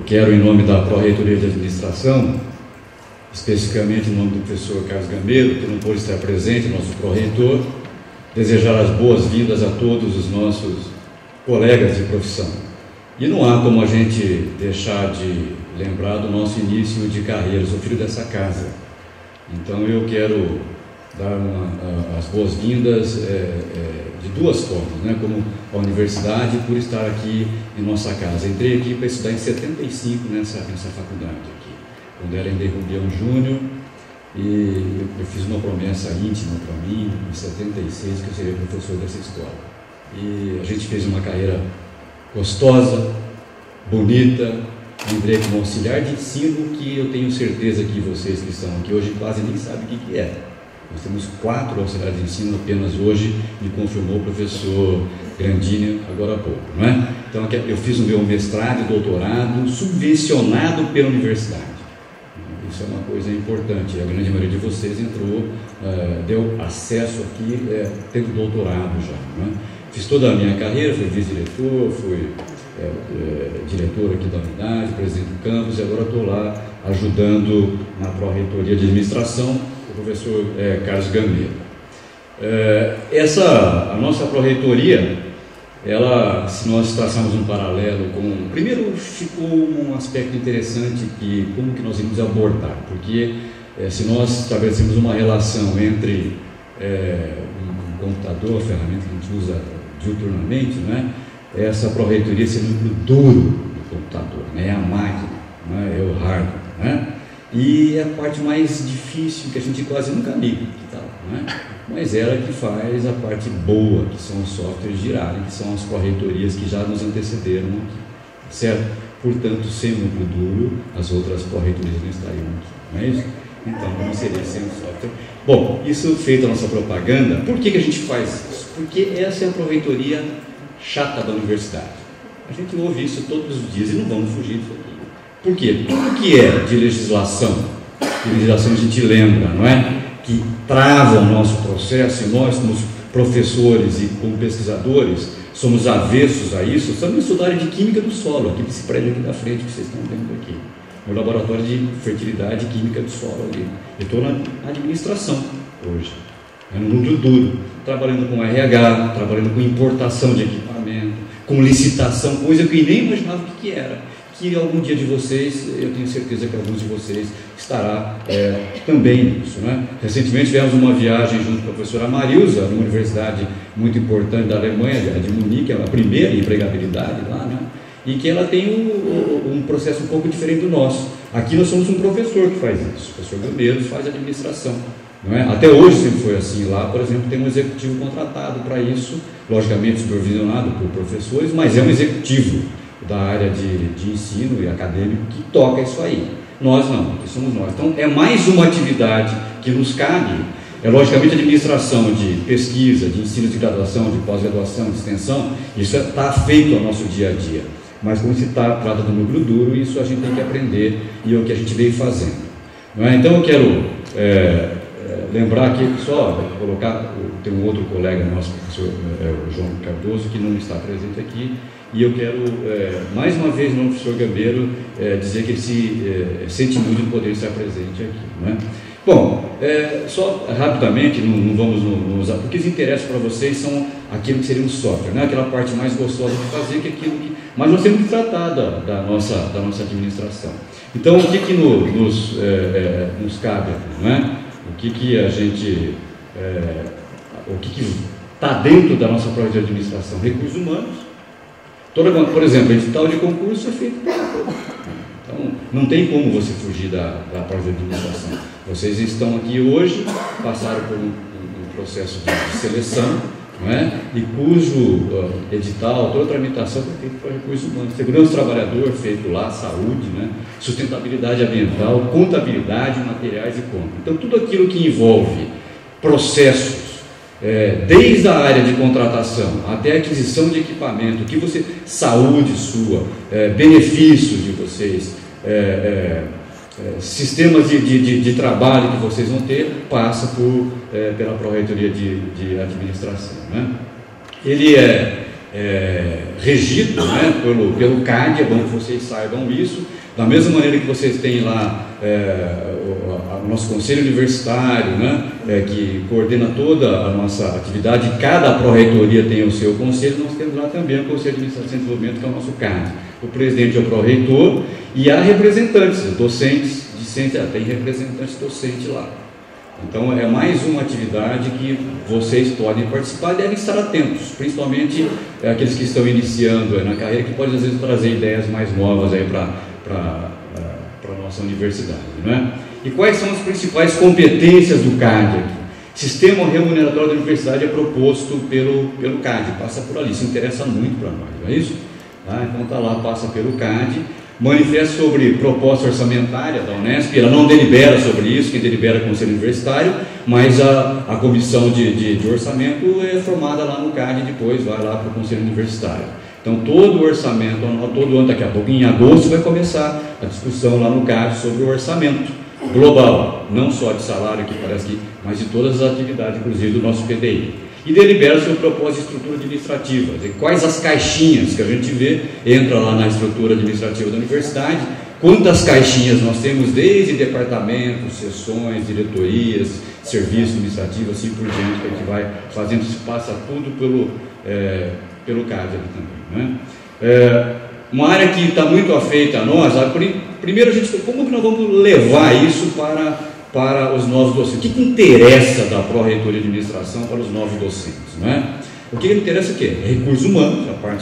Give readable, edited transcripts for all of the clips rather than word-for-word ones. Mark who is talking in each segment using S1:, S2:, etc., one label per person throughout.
S1: quero, em nome da Pró-Reitoria de Administração, especificamente em nome do professor Carlos Gamero, que não pôde estar presente, nosso pró-reitor, desejar as boas-vindas a todos os nossos colegas de profissão. E não há como a gente deixar de lembrar do nosso início de carreira. Eu sou filho dessa casa, então eu quero dar as boas-vindas de duas formas, né? Como a universidade, por estar aqui em nossa casa. Entrei aqui para estudar em 75 nessa faculdade aqui, quando era em Rubião Júnior, e eu fiz uma promessa íntima para mim, em 76, que eu seria professor dessa escola. E a gente fez uma carreira gostosa, bonita. Entrei como auxiliar de ensino, que eu tenho certeza que vocês que estão aqui hoje quase nem sabem o que é. Nós temos 4 auxiliares de ensino, apenas hoje me confirmou o professor Grandini agora há pouco, não é? Então eu fiz o meu mestrado e doutorado subvencionado pela universidade. Isso é uma coisa importante. A grande maioria de vocês entrou, deu acesso aqui, tendo doutorado já, não é? Fiz toda a minha carreira, fui vice-diretor, fui diretor aqui da unidade, presidente do campus, e agora estou lá ajudando na Pró-Reitoria de Administração, o professor Carlos Gamero. A nossa Pró-Reitoria, ela, se nós traçarmos um paralelo com... Primeiro, ficou um aspecto interessante, que como que nós iremos abordar, porque se nós estabelecemos uma relação entre um computador, a ferramenta que a gente usa diuturnamente, né? Essa Pró-Reitoria é o núcleo duro do computador, né? É a máquina, né? É o hardware, né? E é a parte mais difícil, que a gente quase nunca liga, né? Mas ela que faz a parte boa, que são os softwares girarem, que são as Pró-Reitorias que já nos antecederam aqui, certo? Portanto, sem o núcleo duro, as outras Pró-Reitorias não estariam aqui, não é isso? Então, não seria sem o software. Bom, isso feita a nossa propaganda, por que a gente faz isso? Porque essa é a Pró-Reitoria chata da universidade. A gente ouve isso todos os dias e não vamos fugir disso aqui. Por quê? Tudo que é de legislação a gente lembra, não é? Que trava o nosso processo, e nós, como professores e como pesquisadores, somos avessos a isso. Estamos estudando a área de Química do Solo, aqui nesse prédio aqui da frente que vocês estão vendo aqui. No laboratório de fertilidade e química do solo ali. Eu estou na administração hoje, no núcleo duro, trabalhando com RH, trabalhando com importação de equipamento, com licitação, coisa que eu nem imaginava o que era. Que algum dia de vocês, eu tenho certeza que alguns de vocês estará também nisso, né? Recentemente tivemos uma viagem junto com a professora Marilza, numa universidade muito importante da Alemanha, a de Munique, a primeira em empregabilidade lá, né? E que ela tem um processo um pouco diferente do nosso. Aqui nós somos um professor que faz isso, o professor Gamero faz administração, não é? Até hoje sempre foi assim. Lá, por exemplo, tem um executivo contratado para isso, logicamente supervisionado por professores, mas é um executivo da área de ensino e acadêmico que toca isso aí. Nós não, que somos nós. Então é mais uma atividade que nos cabe. Logicamente a administração de pesquisa, de ensino de graduação, de pós-graduação, de extensão, isso está feito ao nosso dia a dia. Mas como se trata do núcleo duro, isso a gente tem que aprender, e é o que a gente veio fazendo, não é? Então eu quero lembrar aqui, só colocar, tem um outro colega nosso, o professor João Cardoso, que não está presente aqui, e eu quero, mais uma vez, no professor Gamero, dizer que ele se sente muito de poder estar presente aqui, não é? Bom, só rapidamente, não vamos usar, porque os interesses para vocês são aquilo que seria um software, né? Aquela parte mais gostosa de fazer, que aquilo que... Mas nós temos que tratar da nossa administração. Então, o que nos cabe aqui, não é? O que a gente... o que está dentro da nossa própria administração? Recursos humanos. Por exemplo, edital de concurso é feito por todos. Então, não tem como você fugir da própria administração. Vocês estão aqui hoje, passaram por um processo de seleção, não é? E cujo edital, toda a tramitação foi feita por recursos humanos. Segurança do trabalhador, feito lá, saúde, né? Sustentabilidade ambiental, contabilidade, materiais e compra. Então, tudo aquilo que envolve processos, desde a área de contratação até a aquisição de equipamento, que você, saúde sua, benefícios de vocês, sistemas de trabalho que vocês vão ter, passa pela Pró-Reitoria de Administração, né? Ele regido, né, pelo CAD. É bom que vocês saibam isso. Da mesma maneira que vocês têm lá o nosso conselho universitário, né, que coordena toda a nossa atividade, cada pró-reitoria tem o seu conselho, nós temos lá também o Conselho de Administração e Desenvolvimento, que é o nosso CAD. O presidente é o pró-reitor e há representantes, docentes, discentes, tem representantes docentes lá. Então é mais uma atividade que vocês podem participar e devem estar atentos, principalmente aqueles que estão iniciando na carreira, que podem às vezes trazer ideias mais novas aí para a nossa universidade, né? E quais são as principais competências do CAD aqui? Sistema remuneratório da universidade é proposto pelo CAD, passa por ali, se interessa muito para nós, não é isso? Tá? Então está lá, passa pelo CAD. Manifesta sobre proposta orçamentária da Unesp, ela não delibera sobre isso, quem delibera é o Conselho Universitário, mas a comissão de orçamento é formada lá no CAD e depois vai lá para o Conselho Universitário. Então todo o orçamento, todo ano, daqui a pouco, em agosto, vai começar a discussão lá no CAD sobre o orçamento global, não só de salário, que parece que, mas de todas as atividades, inclusive do nosso PDI. E delibera sobre propósito de estrutura administrativa, quais as caixinhas que a gente vê, entra lá na estrutura administrativa da universidade, quantas caixinhas nós temos, desde departamentos, seções, diretorias, serviços administrativos, assim por diante, que a gente vai fazendo, se passa tudo pelo CAD ali também, né? Uma área que está muito afeita a nós, primeiro como que nós vamos levar isso para os novos docentes? O que interessa da pró-reitoria de administração para os novos docentes, né? O que interessa é o quê? É recursos humanos, a parte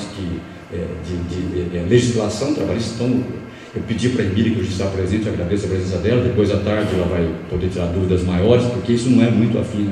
S1: de legislação trabalhista. Então, eu pedi para a Emília que hoje está presente, eu agradeço a presença dela, depois à tarde ela vai poder tirar dúvidas maiores, porque isso não é muito afim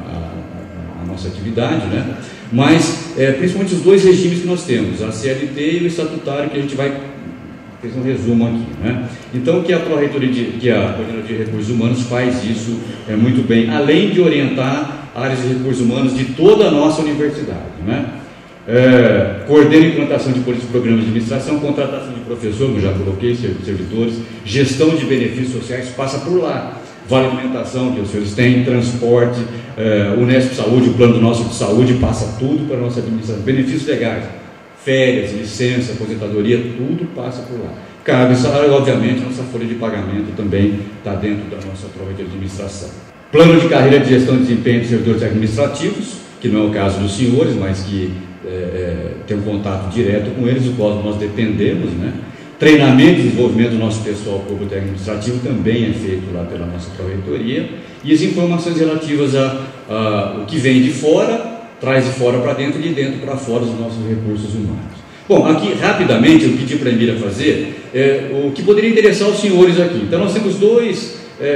S1: à nossa atividade, né? Mas, principalmente os dois regimes que nós temos, a CLT e o estatutário, que a gente vai fez um resumo aqui, né? Então, que a pró-reitoria, que a Coordenadoria de Recursos Humanos faz isso muito bem, além de orientar áreas de recursos humanos de toda a nossa universidade, né? Coordena a implantação de políticas e programas de administração, contratação de professor, como já coloquei, servidores, gestão de benefícios sociais, passa por lá. Vale alimentação, que os senhores têm, transporte, Unesp Saúde, o plano nosso de saúde, passa tudo para a nossa administração. Benefícios legais, férias, licença, aposentadoria, tudo passa por lá. Cargo e salário, obviamente, nossa folha de pagamento também está dentro da nossa prova de administração. Plano de carreira de gestão de desempenho de servidores administrativos, que não é o caso dos senhores, mas que tem um contato direto com eles, do qual nós dependemos, né? Treinamento e desenvolvimento do nosso pessoal público administrativo também é feito lá pela nossa pró-reitoria. E as informações relativas ao que vem de fora, traz de fora para dentro e de dentro para fora os nossos recursos humanos. Bom, aqui rapidamente eu pedi para a Emília fazer o que poderia interessar os senhores aqui. Então nós temos dois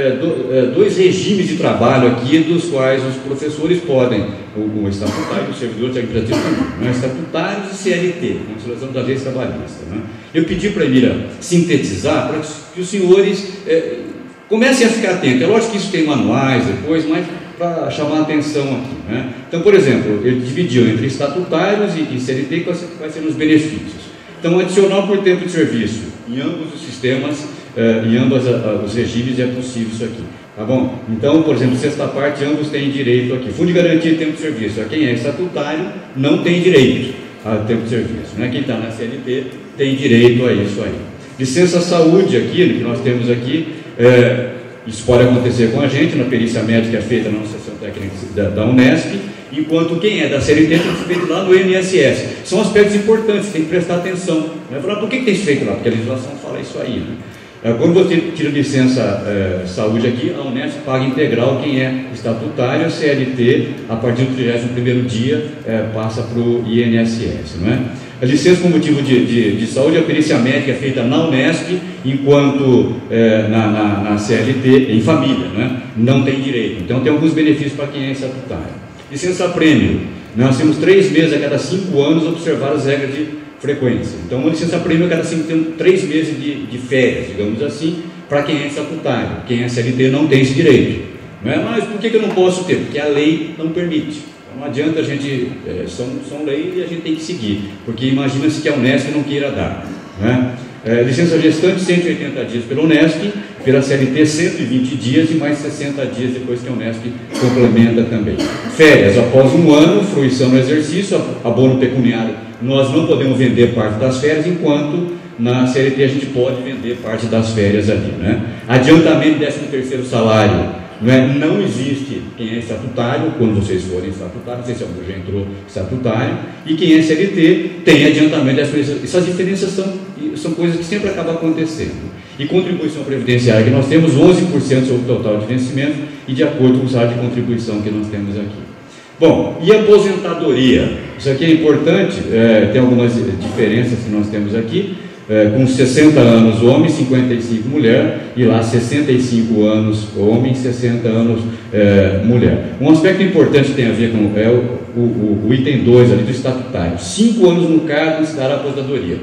S1: regimes de trabalho aqui, dos quais os professores podem, o estatutário e o servidor administrativo também, né? Estatutários e CLT, Conselho das Leis Trabalhistas, né? Eu pedi para a Emília sintetizar para que os senhores comecem a ficar atentos. É lógico que isso tem manuais depois, mas para chamar a atenção aqui, né? Então, por exemplo, ele dividiu entre estatutários e CLT, que vai ser os benefícios. Então, adicional por tempo de serviço em ambos os sistemas, em ambos os regimes é possível isso aqui, tá bom? Então, por exemplo, sexta parte, ambos têm direito aqui. Fundo de garantia de tempo de serviço, quem é estatutário não tem direito a tempo de serviço, né? Quem está na CLT tem direito a isso aí. Licença saúde aqui, que nós temos aqui, isso pode acontecer com a gente, na perícia médica feita na nossa sessão técnica da Unesp, enquanto quem é da CLT tem que ser feito lá no INSS. São aspectos importantes, tem que prestar atenção. Né? Falar, por que tem que ser feito lá? Porque a legislação fala isso aí, né? Quando você tira licença saúde aqui, a Unesp paga integral quem é estatutário, a CLT, a partir do 31º dia, passa para o INSS, não é? A licença por motivo de saúde, a perícia médica é feita na Unesp, enquanto na CLT, em família, né? Não tem direito. Então tem alguns benefícios para quem é estatutário. Licença prêmio, nós temos 3 meses a cada 5 anos observar as regras de frequência. Então, uma licença prêmio a cada 5 tem 3 meses de férias, digamos assim, para quem é estatutário. Quem é CLT não tem esse direito. Não é? Mas por que eu não posso ter? Porque a lei não permite. Então, não adianta a gente, são leis e a gente tem que seguir, porque imagina-se que a Unesp não queira dar. Não é? Licença gestante, 180 dias pela Unesp, pela CLT 120 dias e mais 60 dias depois que a Unesp complementa também. Férias após um ano, fruição no exercício, abono pecuniário, nós não podemos vender parte das férias, enquanto na CLT a gente pode vender parte das férias ali, né? Adiantamento de 13º salário, não existe quem é estatutário, quando vocês forem estatutários, não sei se algum já entrou estatutário, e quem é CLT tem adiantamento dessas diferenças. Essas diferenças são coisas que sempre acabam acontecendo. E contribuição previdenciária, que nós temos 11% sobre o total de vencimento, e de acordo com o salário de contribuição que nós temos aqui. Bom, e aposentadoria? Isso aqui é importante, tem algumas diferenças que nós temos aqui. Com 60 anos homem, 55 mulher, e lá 65 anos homem, 60 anos mulher. Um aspecto importante que tem a ver com o item 2 ali do estatutário: 5 anos no cargo se dará aposentadoria.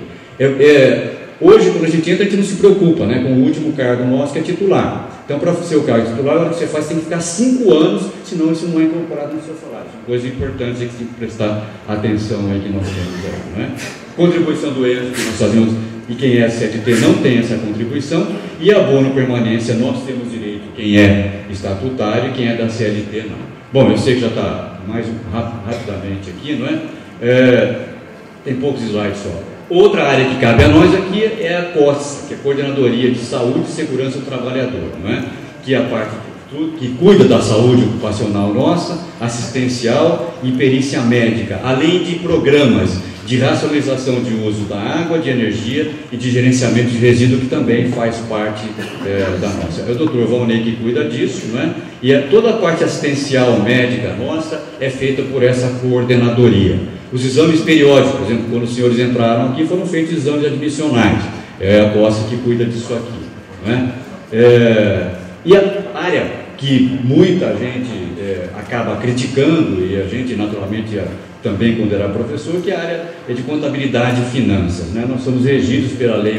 S1: Hoje, quando a gente não se preocupa, né, com o último cargo nosso, que é titular. Então, para ser o cargo titular, a hora que você faz, tem que ficar 5 anos, senão isso não é incorporado no seu salário. São coisas importantes que tem que prestar atenção aí que nós temos aí, né? Contribuição do êxito que nós fazemos, e quem é CLT não tem essa contribuição, e abono permanência nós temos direito, quem é estatutário e quem é da CLT não. Bom, eu sei que já está mais rapidamente aqui, não é? Tem poucos slides só. Outra área que cabe a nós aqui é a COSSA, que é a Coordenadoria de Saúde e Segurança do Trabalhador, não é? Que é a parte que cuida da saúde ocupacional nossa, assistencial e perícia médica, além de programas de racionalização de uso da água, de energia e de gerenciamento de resíduo, que também faz parte da nossa. É o doutor Valnei que cuida disso, não é? E toda a parte assistencial médica nossa é feita por essa coordenadoria. Os exames periódicos, por exemplo, quando os senhores entraram aqui, foram feitos exames admissionais. É a COSSA que cuida disso aqui, não é? E a área que muita gente acaba criticando, e a gente naturalmente também quando era professor, que a área é de contabilidade e finanças, né? Nós somos regidos pela lei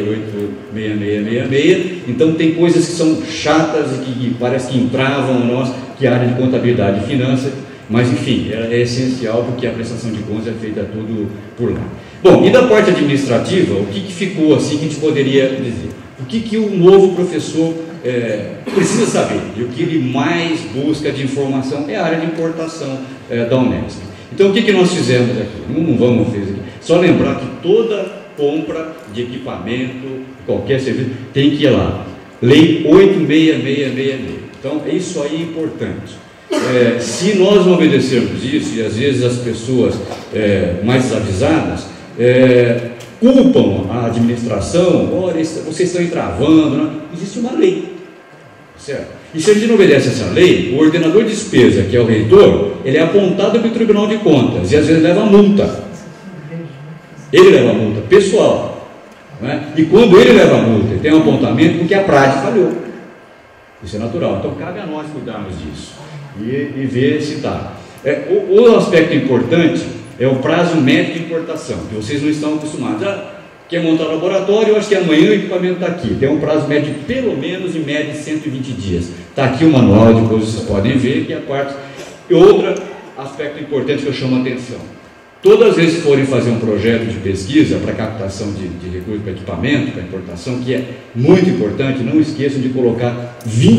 S1: 86666, então tem coisas que são chatas e que parece que entravam nós, que é a área de contabilidade e finanças, mas enfim, é essencial porque a prestação de contas é feita tudo por lá. Bom, e da parte administrativa, o que ficou assim que a gente poderia dizer? O que o novo professor precisa saber, e o que ele mais busca de informação é a área de importação da Unesp. Então, o que nós fizemos aqui? Não vamos fazer aqui. Só lembrar que toda compra de equipamento, qualquer serviço, tem que ir lá. Lei 86666. Então, isso aí é importante. Se nós não obedecermos isso, e às vezes as pessoas mais desavisadas culpam a administração, olha, vocês estão entravando, né? Existe uma lei, certo? E se a gente não obedece essa lei, o ordenador de despesa, que é o reitor, ele é apontado pelo Tribunal de Contas e às vezes leva multa. Ele leva multa pessoal, né? E quando ele leva multa, ele tem um apontamento porque a PRAD falhou. Isso é natural. Então cabe a nós cuidarmos disso e ver se está. O aspecto importante é o prazo médio de importação, que vocês não estão acostumados. Quer montar laboratório, eu acho que amanhã o equipamento está aqui. Tem um prazo médio de pelo menos, em média, de 120 dias. Está aqui o manual, depois vocês podem ver, que é a parte. E outro aspecto importante que eu chamo a atenção. Todas as vezes que forem fazer um projeto de pesquisa para captação de recursos para equipamento, para importação, que é muito importante, não esqueçam de colocar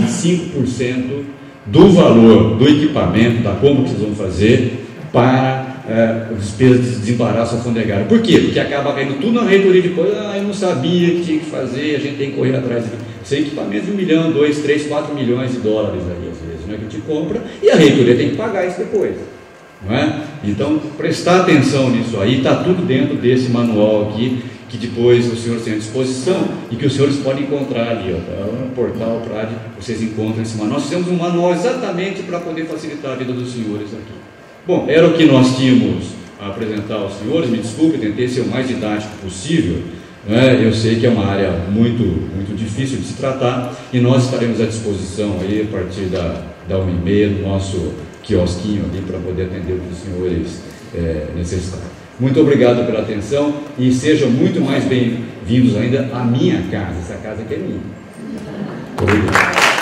S1: 25% do valor do equipamento, da compra que vocês vão fazer, para despesa de desembaraço alfandegário. Por quê? Porque acaba caindo tudo na reitoria depois. Eu não sabia que tinha que fazer, a gente tem que correr atrás disso. Sem equipamento de 1 milhão, 2, 3, 4 milhões de dólares aí, às vezes, né, que a gente compra, e a reitoria tem que pagar isso depois. Não é? Então, prestar atenção nisso aí, está tudo dentro desse manual aqui, que depois os senhores têm à disposição e que os senhores podem encontrar ali, no portal PRAD, vocês encontram esse manual. Nós fizemos um manual exatamente para poder facilitar a vida dos senhores aqui. Bom, era o que nós tínhamos a apresentar aos senhores. Me desculpe, tentei ser o mais didático possível, né? Eu sei que é uma área muito, muito difícil de se tratar, e nós estaremos à disposição aí a partir da 1h30 do nosso quiosquinho ali para poder atender o que os senhores necessitarem. Muito obrigado pela atenção e sejam muito mais bem-vindos ainda à minha casa. Essa casa aqui é minha. Obrigado.